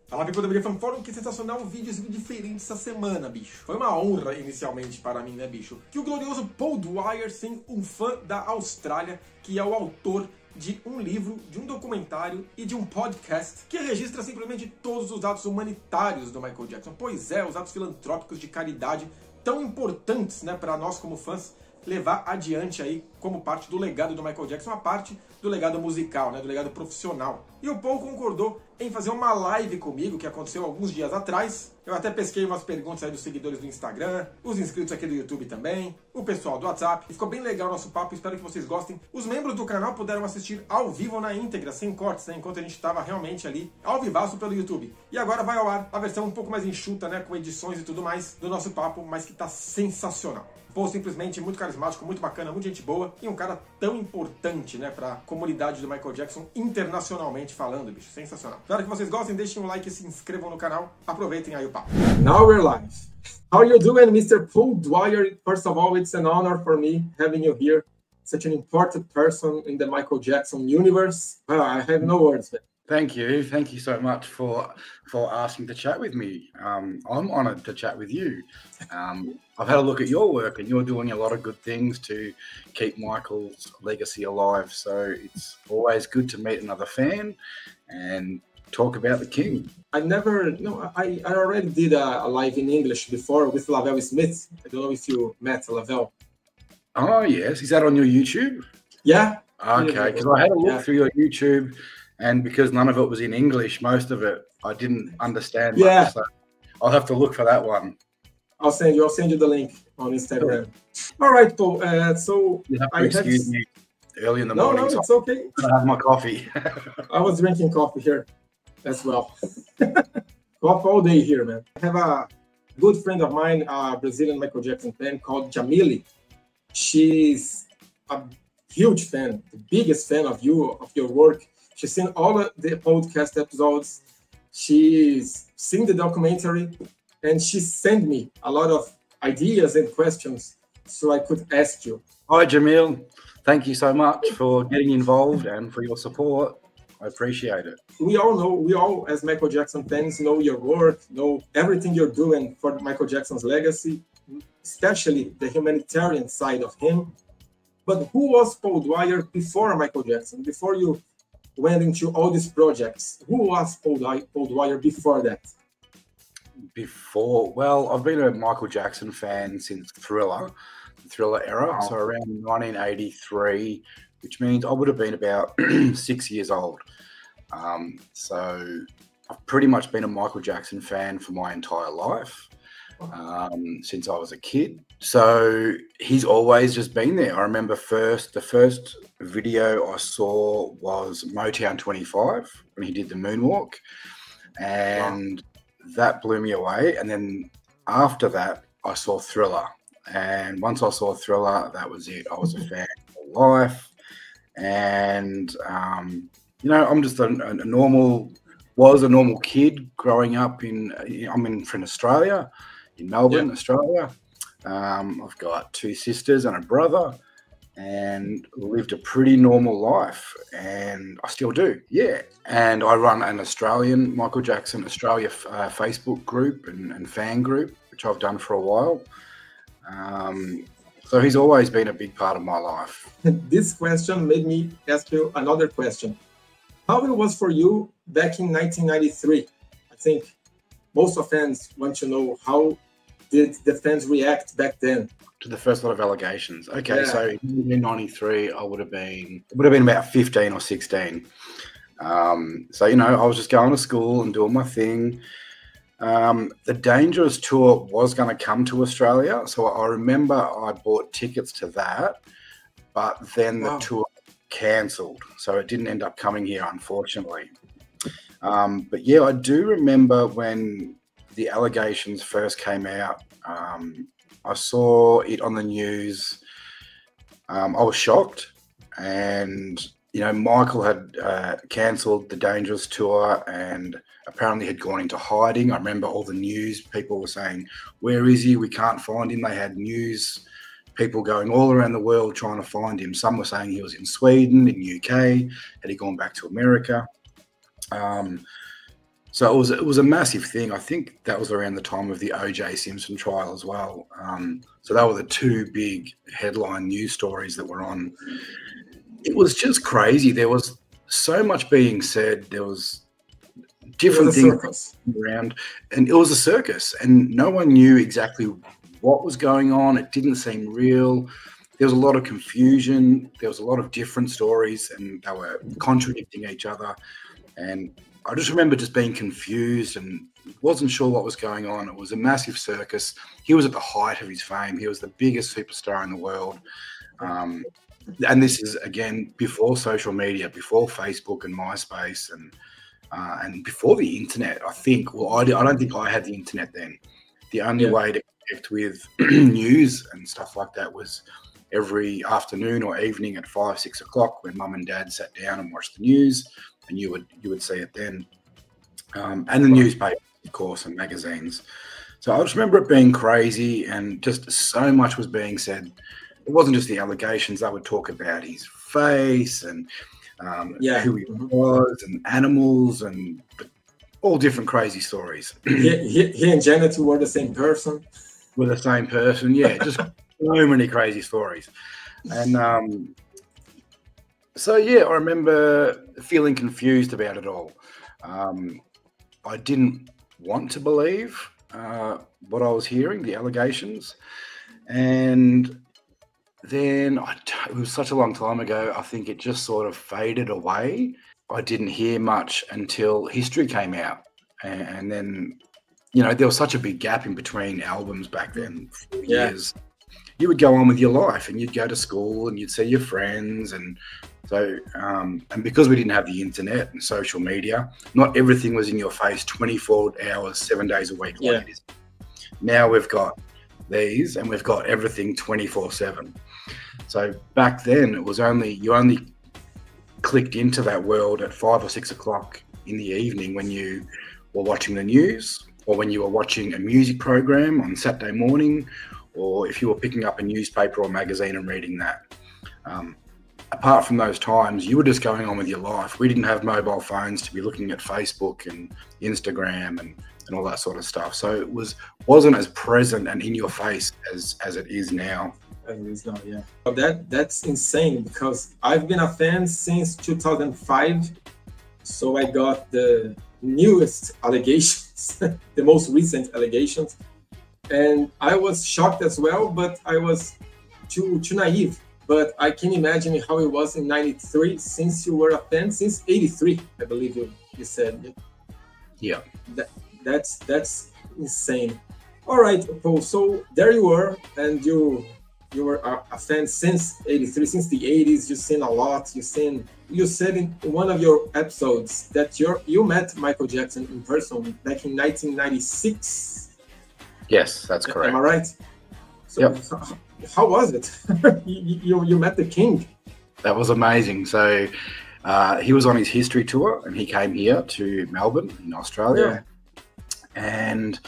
Fala, people do Briefing Fórum, que sensacional, um videozinho diferente essa semana, bicho. Foi uma honra, inicialmente, para mim, né, bicho? Que o glorioso Paul Dwyer, sim, um fã da Austrália, que é o autor de um livro, de um documentário e de um podcast que registra simplesmente todos os atos humanitários do Michael Jackson. Pois é, os atos filantrópicos de caridade tão importantes, né, para nós como fãs, levar adiante aí como parte do legado do Michael Jackson, a parte do legado musical, né, do legado profissional. E o Paul concordou em fazer uma live comigo, que aconteceu alguns dias atrás. Eu até pesquei umas perguntas aí dos seguidores do Instagram, os inscritos aqui do YouTube também, o pessoal do WhatsApp. E ficou bem legal o nosso papo, espero que vocês gostem. Os membros do canal puderam assistir ao vivo na íntegra, sem cortes, né, enquanto a gente estava realmente ali ao vivaço pelo YouTube. E agora vai ao ar a versão um pouco mais enxuta, né, com edições e tudo mais do nosso papo, mas que tá sensacional. Paul simplesmente muito carismático, muito bacana, muito gente boa e um cara tão importante, né, pra comunidade do Michael Jackson internacionalmente falando, bicho. Sensacional. Espero que vocês gostem, deixem um like e se inscrevam no canal. Aproveitem aí o papo. Now we're live. How are you doing, Mr. Paul Dwyer? First of all, it's an honor for me having you here. Such an important person in the Michael Jackson universe. I have no words. Thank you so much for asking to chat with me. I'm honoured to chat with you. I've had a look at your work, and you're doing a lot of good things to keep Michael's legacy alive. So it's always good to meet another fan and talk about the king. I already did a live in English before with Lavelle Smith. I don't know if you met Lavelle. Oh yes, is that on your YouTube? Yeah. Okay, because I had a look through your YouTube. And because none of it was in English, most of it I didn't understand. Yeah. Much, so I'll have to look for that one. I'll send you the link on Instagram. Sure. All right, Paul. So you have to excuse me early in the morning. No, it's okay. I have my coffee. I was drinking coffee here as well. Coffee all day here, man. I have a good friend of mine, a Brazilian Michael Jackson fan called Jamile. She's a huge fan, the biggest fan of your work. She's seen all of the podcast episodes. She's seen the documentary, and she sent me a lot of ideas and questions so I could ask you. Hi, Jamil. Thank you so much for getting involved and for your support. I appreciate it. We all as Michael Jackson fans know your work, know everything you're doing for Michael Jackson's legacy, especially the humanitarian side of him. But who was Paul Dwyer before Michael Jackson? Before you went into all these projects, who was Paul Dwyer before that? Well, I've been a Michael Jackson fan since the Thriller era, so around 1983, which means I would have been about 6 years old. So I've pretty much been a Michael Jackson fan for my entire life, since I was a kid. So he's always just been there. I remember the first video I saw was Motown 25 when he did the moonwalk, and that blew me away. And then after that, I saw Thriller, and once I saw Thriller, that was it. I was a fan for life, and I'm just a normal kid growing up I'm from Australia, in Melbourne, Australia. I've got 2 sisters and a brother, and lived a pretty normal life, and I still do, yeah. And I run an Australian Michael Jackson Australia Facebook group and fan group, which I've done for a while. So he's always been a big part of my life. This question made me ask you another question. How it was for you back in 1993? I think most of fans want to know how did the fans react back then to the first lot of allegations. Okay, so in 93, I would have been about 15 or 16. So I was just going to school and doing my thing. The Dangerous tour was going to come to Australia, so I remember I bought tickets to that, but then the tour cancelled, so it didn't end up coming here, unfortunately. But yeah, I do remember when the allegations first came out. I saw it on the news. I was shocked, and Michael had cancelled the Dangerous tour and apparently had gone into hiding. I remember all the news people were saying, "Where is he? We can't find him." They had news people going all around the world trying to find him. Some were saying he was in Sweden, in UK, had he gone back to America. So it was a massive thing. I think that was around the time of the O.J. Simpson trial as well. So that were the two big headline news stories that were on. It was just crazy. There was so much being said. There was different things around, and it was a circus, and no one knew exactly what was going on. It didn't seem real. There was a lot of confusion. There was a lot of different stories, and they were contradicting each other. And I just remember just being confused and wasn't sure what was going on. It was a massive circus. He was at the height of his fame. He was the biggest superstar in the world. And this is, again, before social media, before Facebook and MySpace, and before the internet, I think. Well, I don't think I had the internet then. The only way to connect with news and stuff like that was every afternoon or evening at 5, 6 o'clock when mum and dad sat down and watched the news, and you would see it then. And the newspapers, of course, and magazines. So I just remember it being crazy, and just so much was being said. It wasn't just the allegations. They would talk about his face and who he was, and animals, and all different crazy stories. He and Janet were the same person. Were the same person, yeah. Just so many crazy stories. And so, yeah, I remember feeling confused about it all. I didn't want to believe what I was hearing, the allegations. And then it was such a long time ago, I think it just sort of faded away. I didn't hear much until History came out. And then, you know, there was such a big gap in between albums back then, 4 years. You would go on with your life, and you'd go to school, and you'd see your friends. And so, and because we didn't have the internet and social media, not everything was in your face 24 hours, 7 days a week like it is. Now we've got these, and we've got everything 24/7. So back then, it was you only clicked into that world at 5 or 6 o'clock in the evening when you were watching the news, or when you were watching a music program on Saturday morning, or if you were picking up a newspaper or magazine and reading that. Apart from those times, you were just going on with your life. We didn't have mobile phones to be looking at Facebook and Instagram and all that sort of stuff. So it wasn't as present and in your face as it is now. That's insane, because I've been a fan since 2005. So I got the newest allegations, the most recent allegations. And I was shocked as well, but I was too naive. But I can imagine how it was in '93, since you were a fan since '83, I believe you said. Yeah. That's insane. All right, Paul. So there you were, and you were a fan since '83, since the '80s. You've seen a lot. You said in one of your episodes that you met Michael Jackson in person back in 1996. Yes, that's correct. Am I right? So how was it? you met the king. That was amazing. So he was on his History tour, and he came here to Melbourne in Australia. And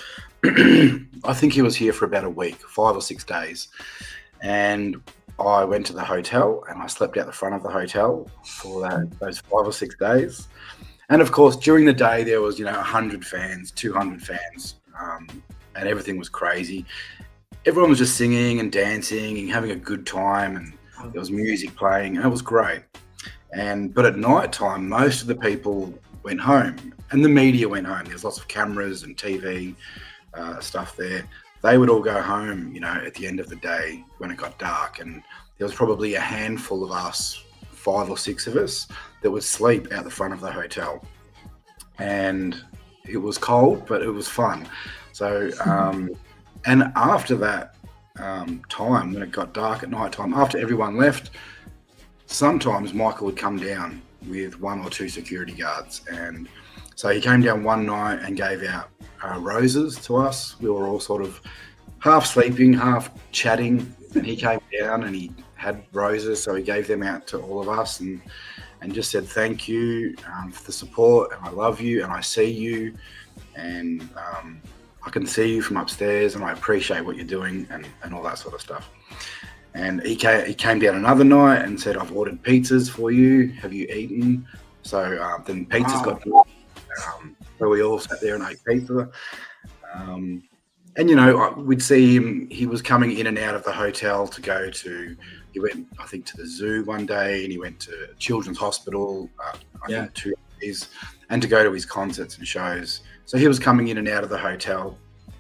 I think he was here for about a week, 5 or 6 days. And I went to the hotel, and I slept out the front of the hotel for those 5 or 6 days. And of course, during the day, there was, 100 fans, 200 fans, and everything was crazy. Everyone was just singing and dancing and having a good time, and there was music playing, and it was great. But at night time, most of the people went home, and the media went home. There's lots of cameras and TV stuff there. They would all go home, at the end of the day when it got dark, and there was probably a handful of us, 5 or 6 of us, that would sleep out the front of the hotel. And it was cold, but it was fun. So, and after that time, when it got dark at night time, after everyone left, sometimes Michael would come down with 1 or 2 security guards. And so he came down one night and gave out roses to us. We were all sort of half sleeping, half chatting, and he came down and he had roses, so he gave them out to all of us and just said thank you for the support, and I love you, and I see you, and I can see you from upstairs, and I appreciate what you're doing, and all that sort of stuff. And he came down another night and said, I've ordered pizzas for you. Have you eaten? So then pizzas got where we all sat there and ate pizza. And, you know, we'd see him. He was coming in and out of the hotel to go to, he went, I think, to the zoo one day, and he went to Children's Hospital, I think 2 days, and to go to his concerts and shows. So he was coming in and out of the hotel.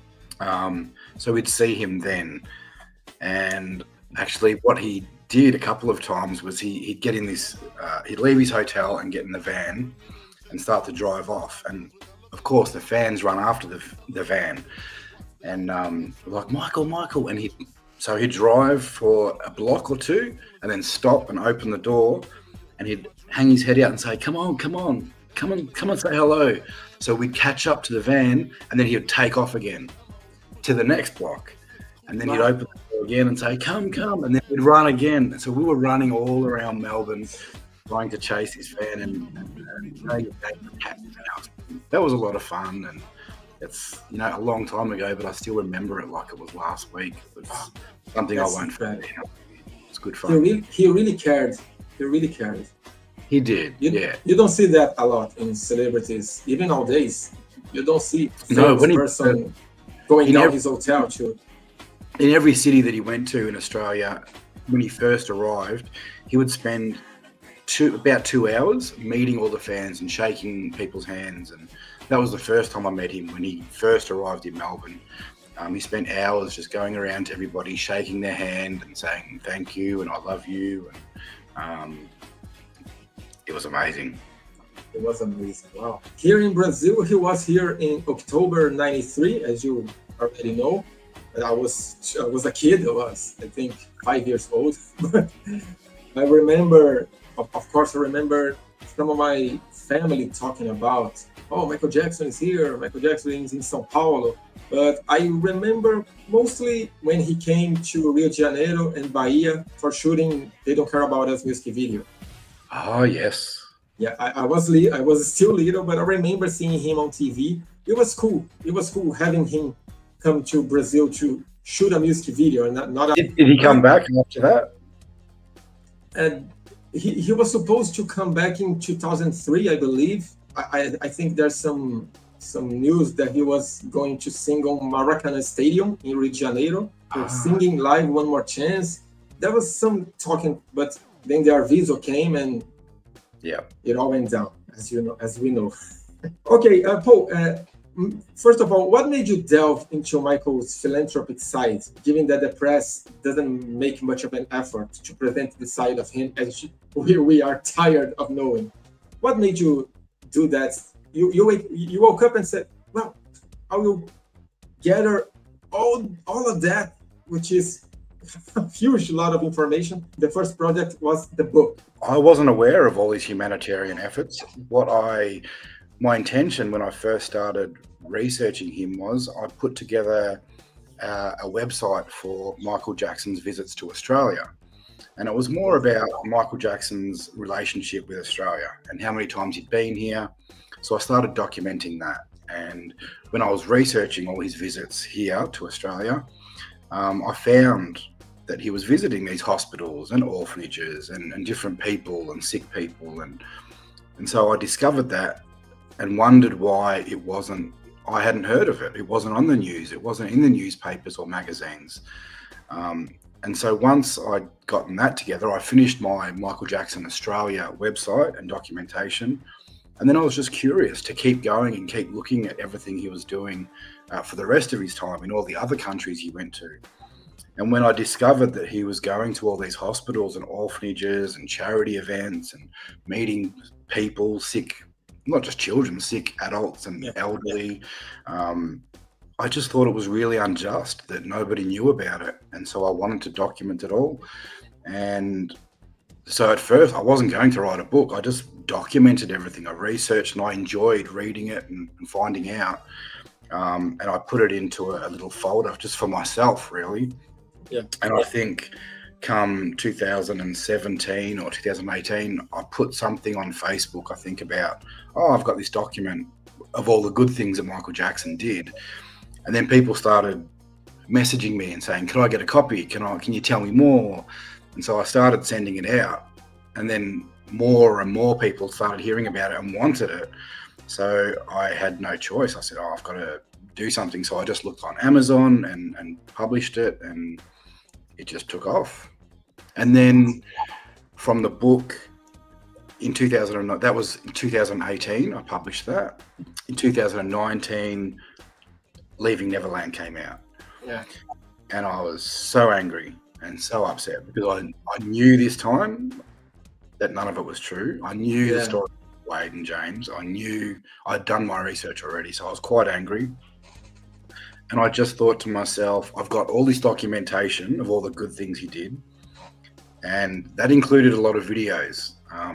So we'd see him then. And actually what he did a couple of times was he'd get in this, he'd leave his hotel and get in the van and start to drive off. And of course the fans run after the van. And like, Michael, and he'd drive for a block or two and then stop and open the door, and he'd hang his head out and say, come on, say hello. So we'd catch up to the van, and then he'd take off again to the next block, and then he'd open the door again and say, come, and then we'd run again. So we were running all around Melbourne trying to chase this van, and you know, that was a lot of fun. And it's, you know, a long time ago, but I still remember it like it was last week. It was something I won't forget. It's good fun. He really cared. He really cared. He did, yeah. You don't see that a lot in celebrities. Even nowadays, you don't see a person going down his hotel to... In every city that he went to in Australia, when he first arrived, he would spend about 2 hours meeting all the fans and shaking people's hands. And that was the first time I met him, when he first arrived in Melbourne. He spent hours just going around to everybody, shaking their hand and saying thank you and I love you. And it was amazing. It was amazing. Wow. Here in Brazil, he was here in October '93, as you already know. I was a kid. I was, I think, 5 years old. But I remember, of course, I remember some of my family talking about, oh, Michael Jackson is here, Michael Jackson is in São Paulo. But I remember mostly when he came to Rio de Janeiro and Bahia for shooting They Don't Care About Us music video. Oh, yes. Yeah, I was still little, but I remember seeing him on TV. It was cool. It was cool having him come to Brazil to shoot a music video. And not did he come back after that? And he was supposed to come back in 2003, I believe. I think there's some news that he was going to sing on Maracanã Stadium in Rio de Janeiro, singing live One More Chance. There was some talking, but then the Arvizo came and it all went down, as we know. Okay, Paul, first of all, what made you delve into Michael's philanthropic side, given that the press doesn't make much of an effort to present the side of him as we are tired of knowing? What made you do that? You woke up and said, well, I will gather all of that, which is a huge lot of information. The first project was the book. I wasn't aware of all these humanitarian efforts. My intention when I first started researching him was I put together a website for Michael Jackson's visits to Australia. And it was more about Michael Jackson's relationship with Australia and how many times he'd been here. So I started documenting that. And when I was researching all his visits here to Australia, I found that he was visiting these hospitals and orphanages and different people and sick people. And so I discovered that and wondered why I hadn't heard of it. It wasn't on the news. It wasn't in the newspapers or magazines. And so once I'd gotten that together, I finished my Michael Jackson Australia website and documentation. And then I was just curious to keep going and keep looking at everything he was doing for the rest of his time in all the other countries he went to. And when I discovered that he was going to all these hospitals and orphanages and charity events and meeting people, sick, not just children, sick adults and elderly, I just thought it was really unjust that nobody knew about it. And so I wanted to document it all. And so at first I wasn't going to write a book. I just documented everything. I researched and I enjoyed reading it and finding out. And I put it into a little folder just for myself, really. Yeah. And I think come 2017 or 2018, I put something on Facebook, I think about, I've got this document of all the good things that Michael Jackson did. And then people started messaging me and saying, can I get a copy? Can you tell me more? And so I started sending it out. And then more and more people started hearing about it and wanted it. So I had no choice. I said, oh, I've got to do something. So I just looked on Amazon and published it, and it just took off. And then from the book in 2009, that was in 2018, I published that. In 2019, Leaving Neverland came out. Yeah. And I was so angry and so upset because I knew this time that none of it was true. I knew the story of Wade and James. I knew I'd done my research already, so I was quite angry. And I just thought to myself, I've got all this documentation of all the good things he did. And that included a lot of videos.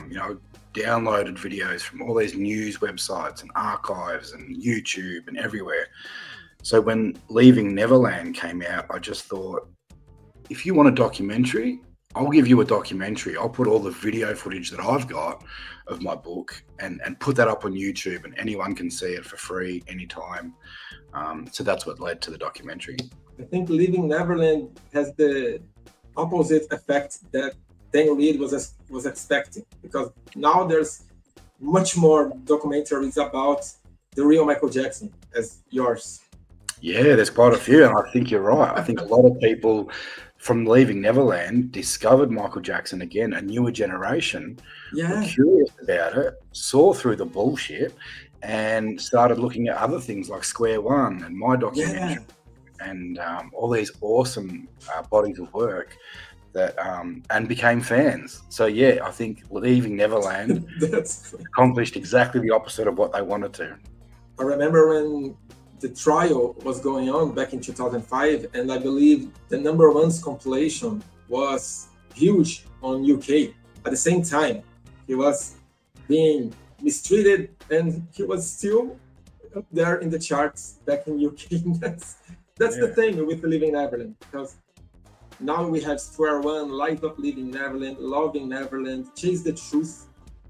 Downloaded videos from all these news websites and archives and YouTube and everywhere. So when Leaving Neverland came out, I just thought, if you want a documentary, I'll give you a documentary. I'll put all the video footage that I've got of my book and put that up on YouTube, and anyone can see it for free anytime. So that's what led to the documentary. I think Leaving Neverland has the opposite effect that Dan Reed was expecting, because now there's much more documentaries about the real Michael Jackson as yours. Yeah, there's quite a few, and I think you're right. I think a lot of people from Leaving Neverland discovered Michael Jackson again. A newer generation were curious about it, saw through the bullshit, and started looking at other things like Square One and my documentary and all these awesome bodies of work that and became fans. So yeah, I think Leaving Neverland accomplished exactly the opposite of what they wanted to. I remember when the trial was going on back in 2005, and I believe the #1 compilation was huge on UK. At the same time, he was being mistreated, and he was still up there in the charts back in UK. That's the thing with Leaving Neverland, because now we have Square One, Light of Leaving Neverland, Loving Neverland, Chase the Truth,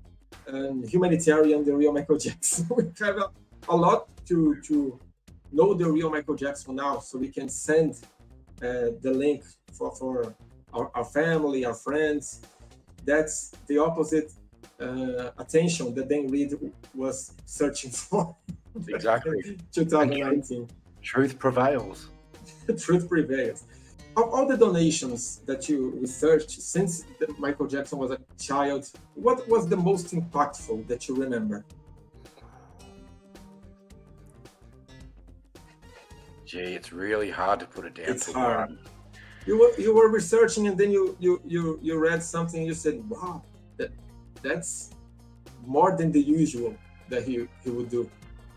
and Humanitarian, the real Michael Jackson. We have a lot to know the real Michael Jackson now, so we can send the link for our family, our friends. That's the opposite attention that Dan Reed was searching for. Exactly. 2019. Truth prevails. Truth prevails. Of all the donations that you researched since Michael Jackson was a child, what was the most impactful that you remember? Gee, it's really hard to put it down. It's hard. You were researching, and then you read something, and you said, "Wow, that's more than the usual that he would do."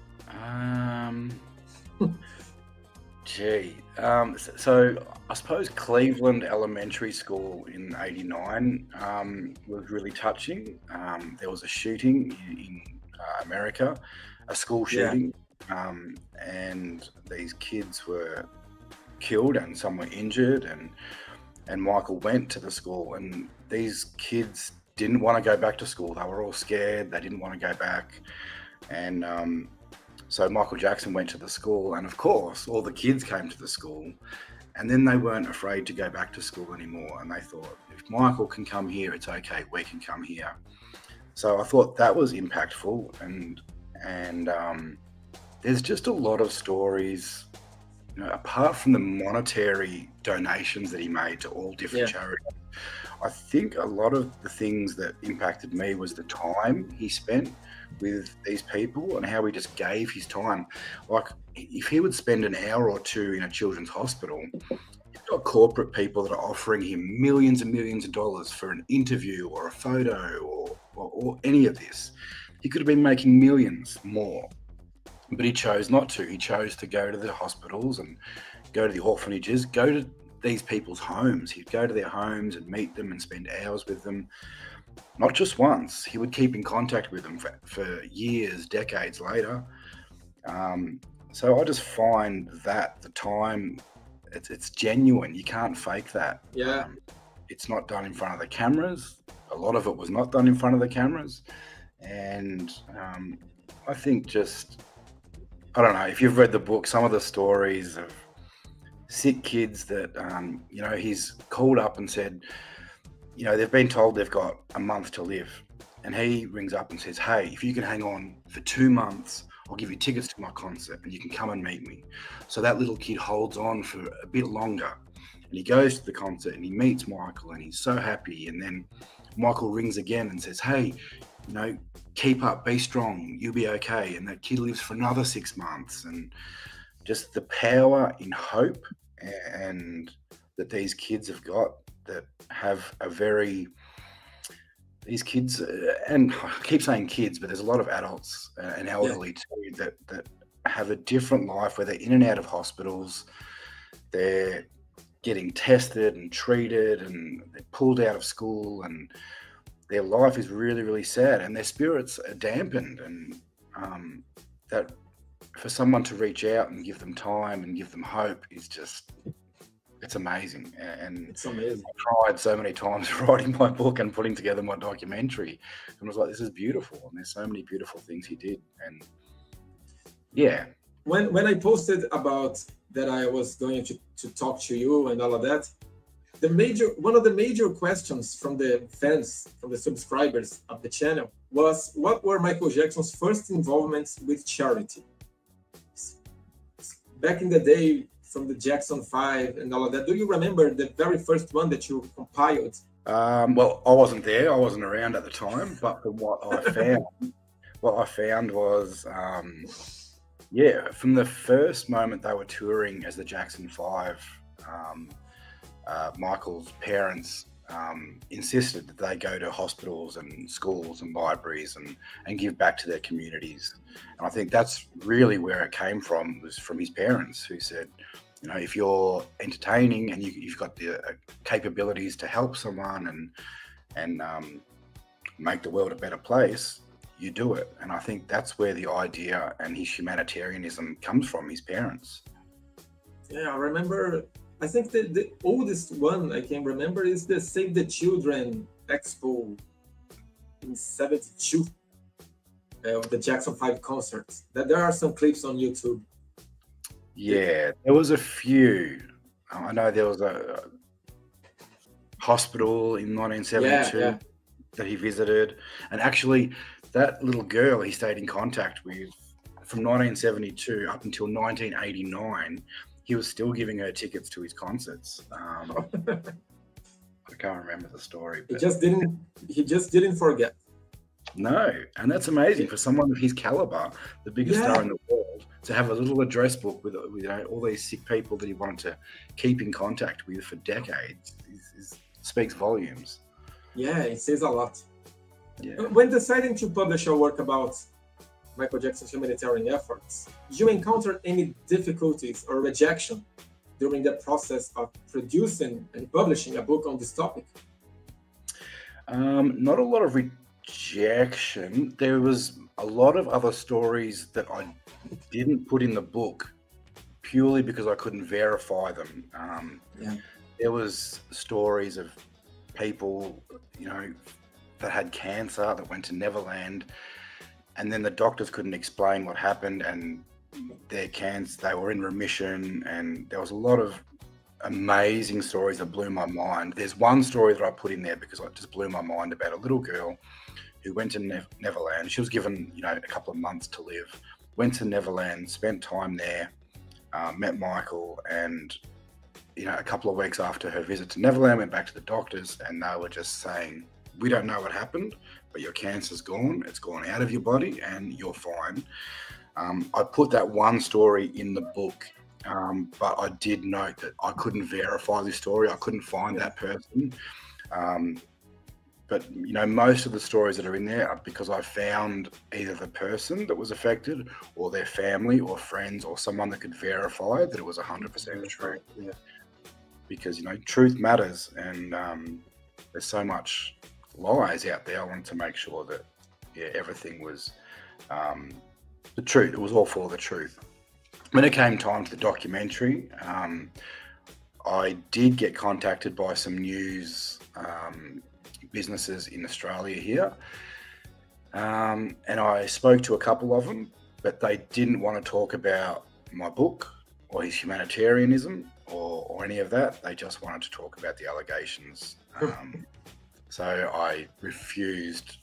So I suppose Cleveland Elementary School in '89 was really touching. There was a shooting in America, a school shooting. And these kids were killed and some were injured, and Michael went to the school, and these kids didn't want to go back to school. They were all scared. They didn't want to go back. And so Michael Jackson went to the school, and of course all the kids came to the school, and then they weren't afraid to go back to school anymore. And they thought, if Michael can come here, it's okay, we can come here. So I thought that was impactful. And there's just a lot of stories, apart from the monetary donations that he made to all different charities. I think a lot of the things that impacted me was the time he spent with these people and how he just gave his time. Like, if he would spend an hour or two in a children's hospital, you've got corporate people that are offering him millions and millions of dollars for an interview or a photo or any of this. He could have been making millions more. But he chose not to. He chose to go to the hospitals and go to the orphanages, go to these people's homes. He'd go to their homes and meet them and spend hours with them. Not just once. He would keep in contact with them for years, decades later. So I just find that the time, it's genuine. You can't fake that. Yeah. It's not done in front of the cameras. A lot of it was not done in front of the cameras. And I think just... I don't know, if you've read the book, some of the stories of sick kids that, he's called up and said, they've been told they've got a month to live. And he rings up and says, hey, if you can hang on for 2 months, I'll give you tickets to my concert and you can come and meet me. So that little kid holds on for a bit longer. And he goes to the concert and he meets Michael and he's so happy. And then Michael rings again and says, hey, keep up, be strong, you'll be okay. And that kid lives for another 6 months. And just the power in hope and that these kids have got, that have a very... These kids, and I keep saying kids, but there's a lot of adults and elderly too that have a different life where they're in and out of hospitals. They're getting tested and treated and they're pulled out of school and their life is really, really sad and their spirits are dampened. And that for someone to reach out and give them time and give them hope is just... It's amazing. And It's amazing. I cried so many times writing my book and putting together my documentary. And I was like, this is beautiful. And there's so many beautiful things he did. And yeah. When I posted about that I was going to talk to you and all of that, one of the major questions from the fans, from the subscribers of the channel was, what were Michael Jackson's first involvements with charity? Back in the day, from the Jackson 5 and all of that. Do you remember the very first one that you compiled? Well, I wasn't there. I wasn't around at the time. But from what I found was, from the first moment they were touring as the Jackson 5, Michael's parents insisted that they go to hospitals and schools and libraries and give back to their communities. And I think that's really where it came from, was from his parents, who said, if you're entertaining and you've got the capabilities to help someone and make the world a better place, you do it. And I think that's where the idea and his humanitarianism comes from, his parents. Yeah, I remember, I think the oldest one I can remember is the Save the Children Expo in 72, the Jackson 5 concert. There are some clips on YouTube. Yeah, there was a few. I know there was a hospital in 1972 that he visited. And actually, that little girl he stayed in contact with from 1972 up until 1989, he was still giving her tickets to his concerts. I can't remember the story. But he just didn't forget. No, and that's amazing for someone of his caliber, the biggest star in the world, to have a little address book with all these sick people that he wanted to keep in contact with for decades. Speaks volumes. Yeah, it says a lot. Yeah. When deciding to publish your work about Michael Jackson's humanitarian efforts, did you encounter any difficulties or rejection during the process of producing and publishing a book on this topic? Not a lot of rejection. There was a lot of other stories that I didn't put in the book purely because I couldn't verify them. There was stories of people, that had cancer that went to Neverland, and then the doctors couldn't explain what happened, and their cancer, they were in remission, and there was a lot of amazing stories that blew my mind. There's one story that I put in there because it just blew my mind, about a little girl who went to Neverland. She was given, a couple of months to live, went to Neverland, spent time there, met Michael, and, a couple of weeks after her visit to Neverland, went back to the doctors, and they were just saying, we don't know what happened, but your cancer's gone. It's gone out of your body and you're fine. I put that one story in the book, but I did note that I couldn't verify this story. I couldn't find that person. But, most of the stories that are in there are because I found either the person that was affected or their family or friends or someone that could verify that it was 100% true. Yeah. Because, truth matters, and there's so much lies out there. I wanted to make sure that, everything was the truth. It was all for the truth. When it came time to the documentary, I did get contacted by some news businesses in Australia here, and I spoke to a couple of them, but they didn't want to talk about my book or his humanitarianism or any of that. They just wanted to talk about the allegations. So I refused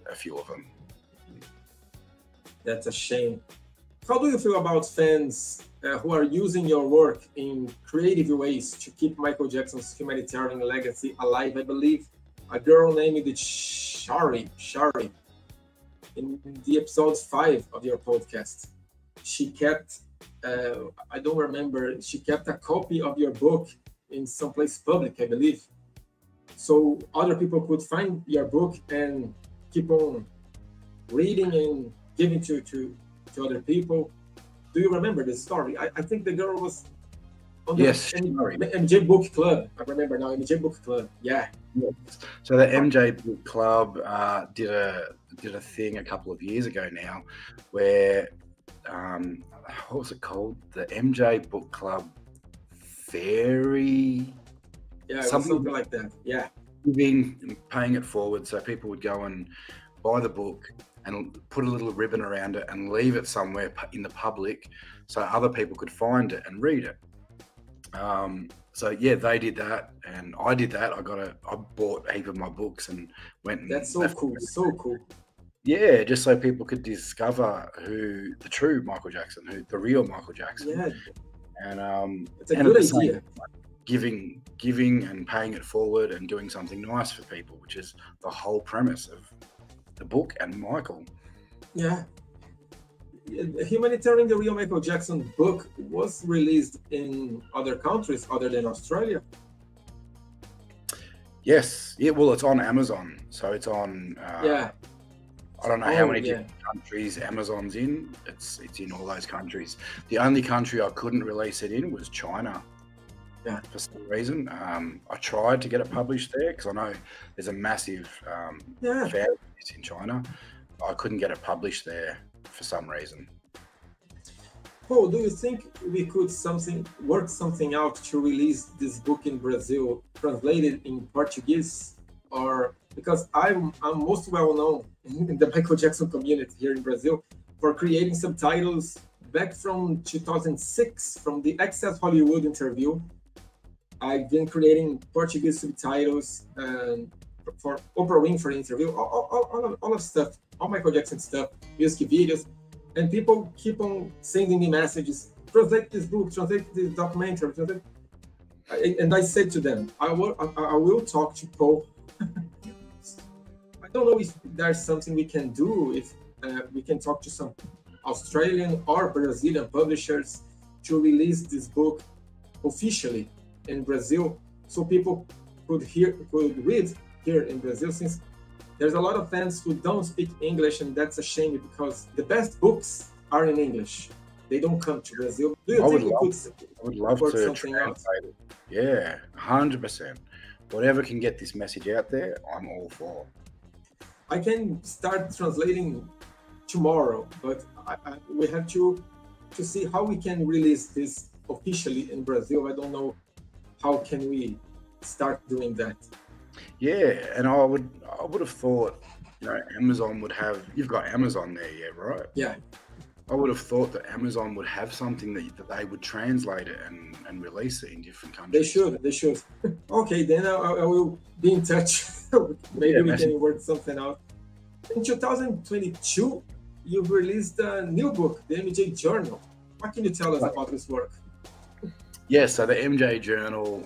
a few of them. That's a shame. How do you feel about fans who are using your work in creative ways to keep Michael Jackson's humanitarian legacy alive? I believe a girl named Shari, in the episode 5 of your podcast, she kept, I don't remember, she kept a copy of your book in some place public, I believe. So other people could find your book and keep on reading and giving to other people. Do you remember this story? I think the girl was on the MJ Book Club. I remember now, MJ Book Club. Yeah. Yes. So the MJ Book Club did a thing a couple of years ago now, where what was it called? The MJ Book Club Fairy. Yeah, something like that. Yeah. Paying it forward, so people would go and buy the book and put a little ribbon around it and leave it somewhere in the public so other people could find it and read it. So yeah, they did that and I did that. I bought a heap of my books and went and... That's so cool, so cool. Yeah, just so people could discover who the true Michael Jackson, who the real Michael Jackson. Yeah. And it's a good idea. Giving and paying it forward and doing something nice for people, which is the whole premise of the book and Michael. Yeah. Humanitarian, the real Michael Jackson book was released in other countries other than Australia. Yes. Yeah, well, it's on Amazon. So it's on... yeah. I don't know how many different countries Amazon's in. It's in all those countries. The only country I couldn't release it in was China. Yeah. For some reason. I tried to get it published there because I know there's a massive fan base in China. I couldn't get it published there for some reason. Paul, do you think we could work something out to release this book in Brazil, translated in Portuguese? Or because I'm most well known in the Michael Jackson community here in Brazil for creating subtitles back from 2006 from the Access Hollywood interview. I've been creating Portuguese subtitles for Oprah Winfrey interview, all of stuff, all Michael Jackson stuff, music videos, and people keep on sending me messages, translate this book, translate this documentary, and I said to them, I will talk to Paul. I don't know if there's something we can do, if we can talk to some Australian or Brazilian publishers to release this book officially in Brazil, so people could read here in Brazil, since there's a lot of fans who don't speak English, and that's a shame because the best books are in English. They don't come to Brazil. Do you think we could I would love to translate it. Yeah, 100%. Whatever can get this message out there, I'm all for. I can start translating tomorrow, but we have to see how we can release this officially in Brazil. I don't know how can we start doing that. Yeah, and I would have thought, Amazon would have. You've got Amazon there, yeah, right? Yeah. I would have thought that Amazon would have something that they would translate it and release it in different countries. They should. Okay, then I will be in touch. Maybe we can work something out. In 2022, you've released a new book, the MJ Journal. What can you tell us about this work? Yeah, so the MJ Journal,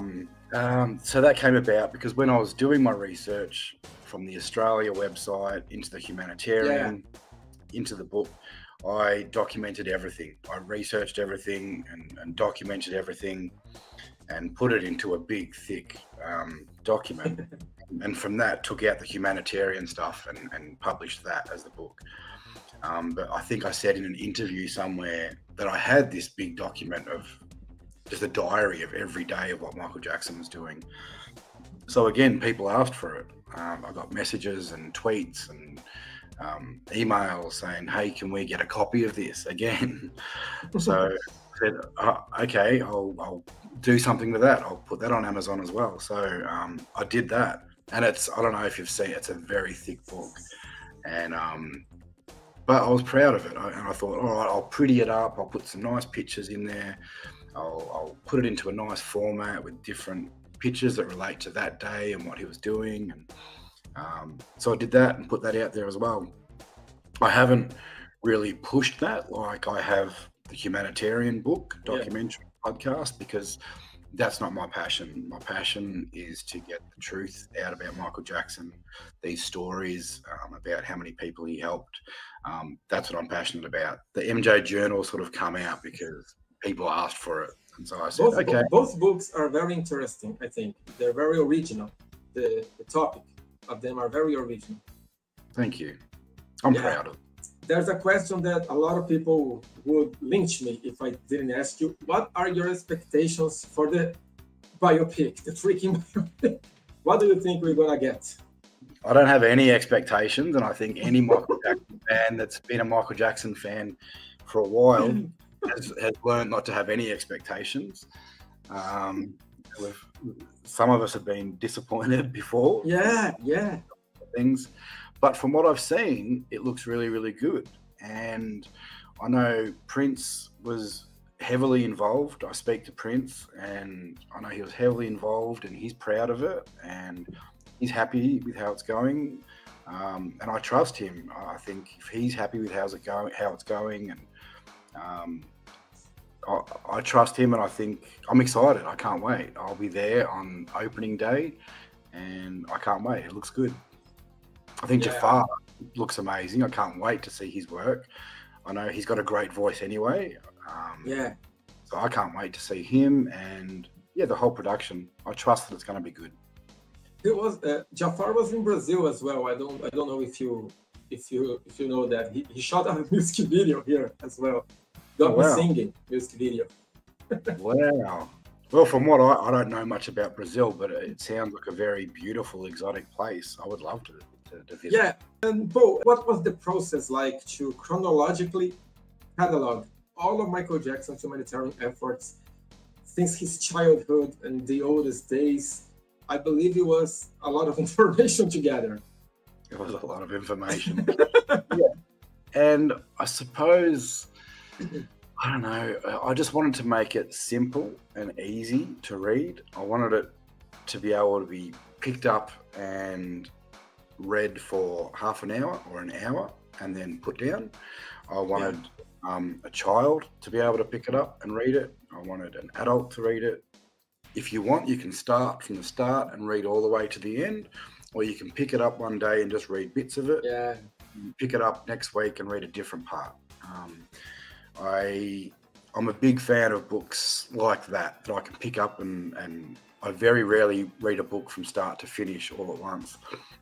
so that came about because when I was doing my research from the Australia website into the humanitarian, into the book, I documented everything. I researched everything and documented everything and put it into a big, thick document. And from that, took out the humanitarian stuff and published that as the book. But I think I said in an interview somewhere that I had this big document of just a diary of every day of what Michael Jackson was doing. So again, people asked for it. I got messages and tweets and emails saying, hey, can we get a copy of this again? So I said, okay, I'll do something with that. I'll put that on Amazon as well. So I did that. And I don't know if you've seen it, it's a very thick book. And but I was proud of it. And I thought, all right, I'll pretty it up. I'll put some nice pictures in there. I'll put it into a nice format with different pictures that relate to that day and what he was doing. So I did that and put that out there as well. I haven't really pushed that like I have the humanitarian book, documentary, podcast, because that's not my passion. My passion is to get the truth out about Michael Jackson, these stories about how many people he helped. That's what I'm passionate about. The MJ Journal sort of come out because people asked for it. And so I said, okay. Both books are very interesting, I think. They're very original. The topic of them are very original. Thank you. I'm proud of it. There's a question that a lot of people would lynch me if I didn't ask you. What are your expectations for the biopic, the freaking biopic? What do you think we're going to get? I don't have any expectations, and I think any Michael Jackson fan that's been a Michael Jackson fan for a while has learned not to have any expectations. Some of us have been disappointed before. Yeah. Things. But from what I've seen, it looks really, really good. And I know Prince was heavily involved. I speak to Prince, and I know he was heavily involved, and he's proud of it, and he's happy with how it's going. And I trust him. I think if he's happy with how it's going, and I trust him, and I think I'm excited. I can't wait. I'll be there on opening day, and I can't wait. It looks good. I think Jafar looks amazing. I can't wait to see his work. I know he's got a great voice anyway. So I can't wait to see him and the whole production. I trust that it's going to be good. It was Jafar was in Brazil as well. I don't know if you know that he shot a music video here as well. Got me singing music video. Wow. Well, from what I don't know much about Brazil, but it sounds like a very beautiful, exotic place. I would love to visit. Yeah, and Bo, what was the process like to chronologically catalog all of Michael Jackson's humanitarian efforts since his childhood and the oldest days? I believe it was a lot of information together. It was a lot of information. And I suppose, I don't know, I just wanted to make it simple and easy to read. I wanted it to be able to be picked up and read for half an hour or an hour and then put down. I wanted a child to be able to pick it up and read it. I wanted an adult to read it. If you want, you can start from the start and read all the way to the end, or you can pick it up one day and just read bits of it. Pick it up next week and read a different part. I'm a big fan of books like that I can pick up, and I very rarely read a book from start to finish all at once.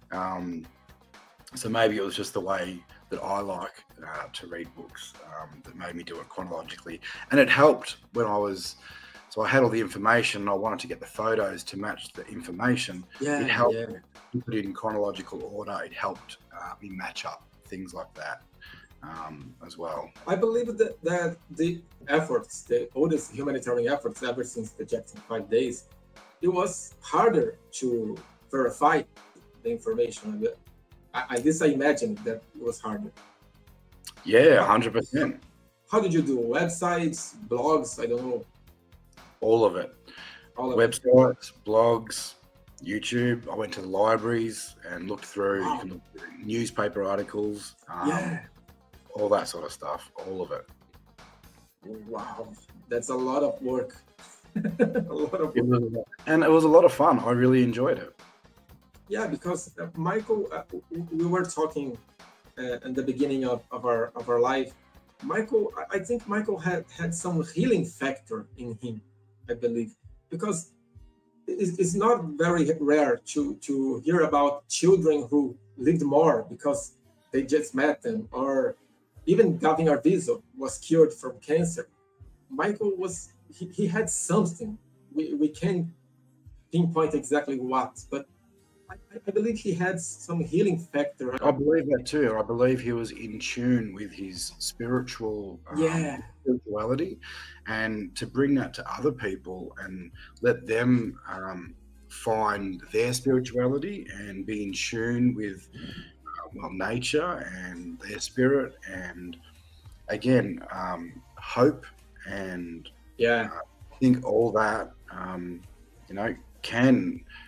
So maybe it was just the way that I like to read books that made me do it chronologically. And it helped when so I had all the information and I wanted to get the photos to match the information. It helped put it in chronological order. It helped me match up things like that as well. I believe that the efforts, the oldest humanitarian efforts ever since the Jackson 5 days, it was harder to verify the information. At least I imagine that it was harder. Yeah, 100%. How did you do? Websites, blogs? I don't know. All of it. Websites, blogs, YouTube. I went to the libraries and looked through newspaper articles, all that sort of stuff, all of it. Wow, that's a lot of work. A lot of work. And it was a lot of fun. I really enjoyed it. Yeah, because Michael, we were talking at the beginning of our life. Michael, I think Michael had some healing factor in him, I believe, because it's not very rare to hear about children who lived more because they just met them, or even Gavin Arvizo was cured from cancer. Michael he had something. We can't pinpoint exactly what, but I believe he had some healing factor. I believe that too. I believe he was in tune with his spirituality, and to bring that to other people and let them find their spirituality and be in tune with nature and their spirit, and again hope, and I think all that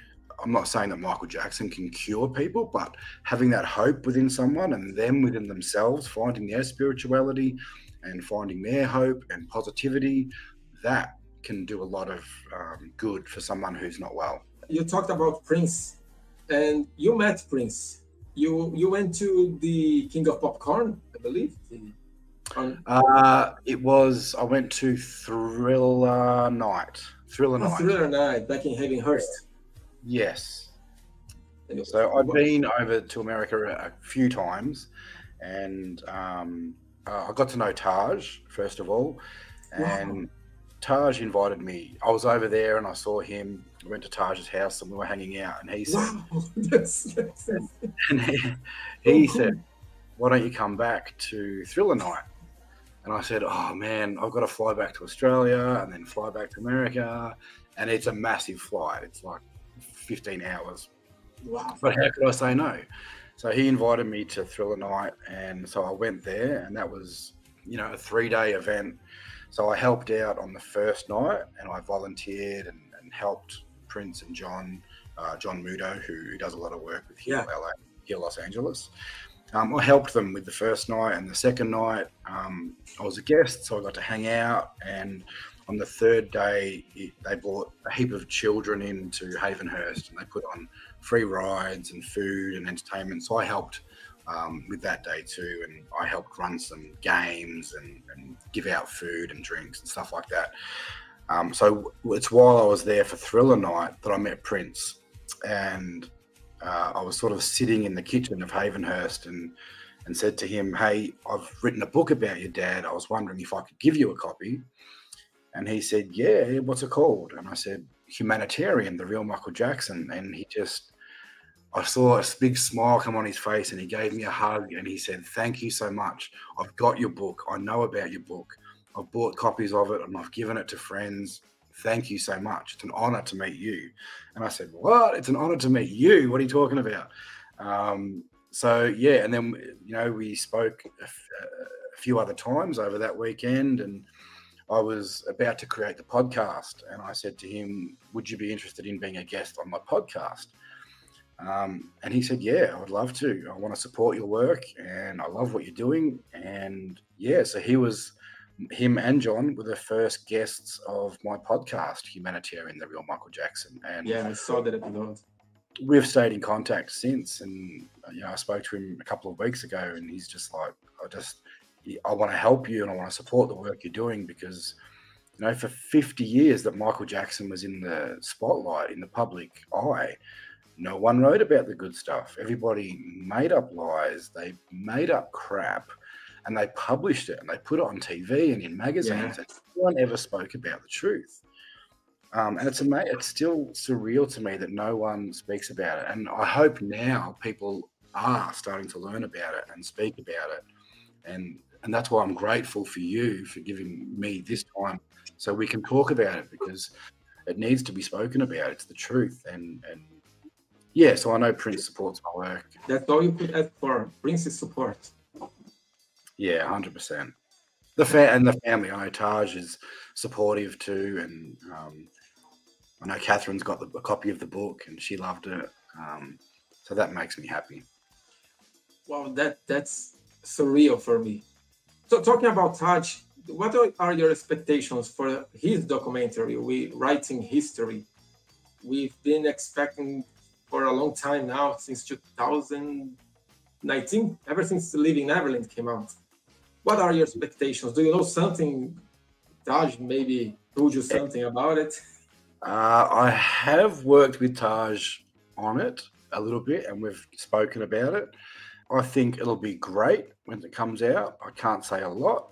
I'm not saying that Michael Jackson can cure people, but having that hope within someone and them within themselves, finding their spirituality and finding their hope and positivity, that can do a lot of good for someone who's not well. You talked about Prince, and you met Prince. You went to the King of Popcorn, I believe. I went to Thriller Night. Thriller Night back in Havenhurst. Yes. So I've been over to America a few times, and I got to know Taj first of all, and Taj invited me. I was over there and I saw him. I went to Taj's house and we were hanging out, and he said, he said, "Why don't you come back to Thriller Night?" And I said, "Oh man, I've got to fly back to Australia and then fly back to America, and it's a massive flight. It's like 15 hours. Wow. But how could I say no?" So he invited me to Thriller Night, and so I went there, and that was, a 3-day event. So I helped out on the first night, and I volunteered and helped Prince and John Mudo, who does a lot of work with here in Los Angeles. I helped them with the first night, and the second night I was a guest, so I got to hang out. And on the third day, they brought a heap of children into Havenhurst, and they put on free rides and food and entertainment. So I helped with that day too, and I helped run some games and give out food and drinks and stuff like that. So it's while I was there for Thriller Night that I met Prince, and I was sort of sitting in the kitchen of Havenhurst and said to him, "Hey, I've written a book about your dad. I was wondering if I could give you a copy." And he said, "Yeah, what's it called?" And I said, "Humanitarian, the real Michael Jackson." And I saw a big smile come on his face, and he gave me a hug, and he said, "Thank you so much. I've got your book. I know about your book. I've bought copies of it and I've given it to friends. Thank you so much. It's an honor to meet you." And I said, "What? It's an honor to meet you? What are you talking about?" So yeah, and then we spoke a few other times over that weekend, and I was about to create the podcast, and I said to him, "Would you be interested in being a guest on my podcast?" And he said, "Yeah, I would love to. I want to support your work, and I love what you're doing." And yeah, so him and John were the first guests of my podcast, Humanitarian, the real Michael Jackson. And yeah, I saw that episode. We've stayed in contact since, and I spoke to him a couple of weeks ago, and he's just like, I want to help you and I want to support the work you're doing, because for 50 years that Michael Jackson was in the spotlight, in the public eye, no one wrote about the good stuff. Everybody made up lies, they made up crap, and they published it and they put it on TV and in magazines, and no one ever spoke about the truth. And it's still surreal to me that no one speaks about it. And I hope now people are starting to learn about it and speak about it. And that's why I'm grateful for you for giving me this time so we can talk about it, because it needs to be spoken about. It's the truth. And yeah, so I know Prince supports my work. That's all you could ask for, Prince's support. Yeah, 100%. And the family. I know Taj is supportive too, and I know Catherine's got a copy of the book and she loved it. So that makes me happy. Well, that's surreal for me. So talking about Taj, what are your expectations for his documentary, Writing History? We've been expecting for a long time now, since 2019, ever since Living Neverland came out. What are your expectations? Do you know something? Taj maybe told you something about it? I have worked with Taj on it a little bit, and we've spoken about it. I think it'll be great when it comes out. I can't say a lot.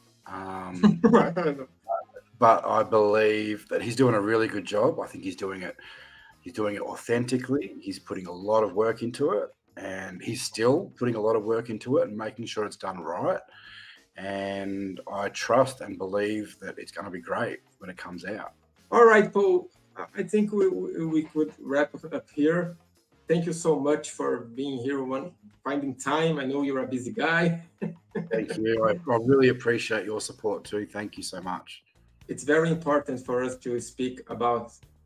But I believe that he's doing a really good job. I think he's doing it authentically. He's putting a lot of work into it, and he's still putting a lot of work into it and making sure it's done right. And I trust and believe that it's going to be great when it comes out. All right, Paul. I think we could wrap up here. Thank you so much for being here, finding time. I know you're a busy guy. Thank you. I really appreciate your support too. Thank you so much. It's very important for us to speak about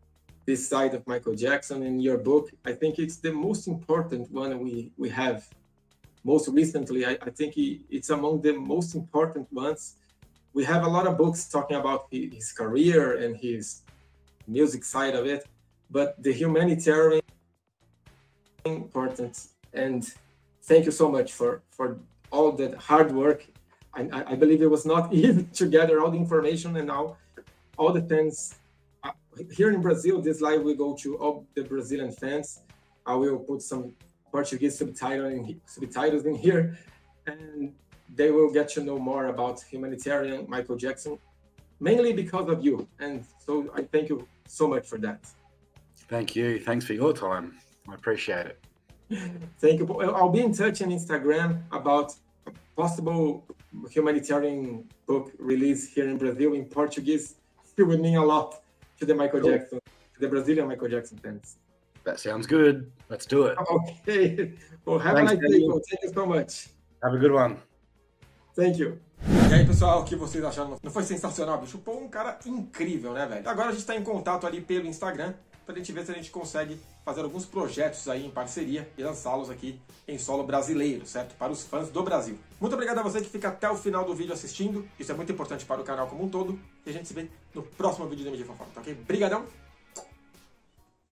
this side of Michael Jackson in your book. I think it's the most important one we have. Most recently, I think it's among the most important ones. We have a lot of books talking about his career and his music side of it, but the humanitarian important. And thank you so much for all that hard work. I believe it was not easy to gather all the information, and now all the fans here in Brazil, this live will go to all the Brazilian fans. I will put some Portuguese subtitles in here, and they will get to know more about humanitarian Michael Jackson, mainly because of you. And so I thank you so much for that. Thank you. Thanks for your time. I appreciate it. Thank you. I'll be in touch on Instagram about a possible humanitarian book release here in Brazil in Portuguese. It would mean a lot to the Michael Jackson, to the Brazilian Michael Jackson fans. That sounds good. Let's do it. Okay. Well, have a nice day. Thank you so much. Have a good one. Thank you. E aí, pessoal, o que vocês acharam? Não foi sensacional, bicho? Pô, um cara incrível, né, velho? Agora a gente tá em contato ali pelo Instagram pra gente ver se a gente consegue fazer alguns projetos aí em parceria e lançá-los aqui em solo brasileiro, certo? Para os fãs do Brasil. Muito obrigado a você que fica até o final do vídeo assistindo. Isso é muito importante para o canal como um todo. E a gente se vê no próximo vídeo do MG Fofoca, tá ok? Brigadão!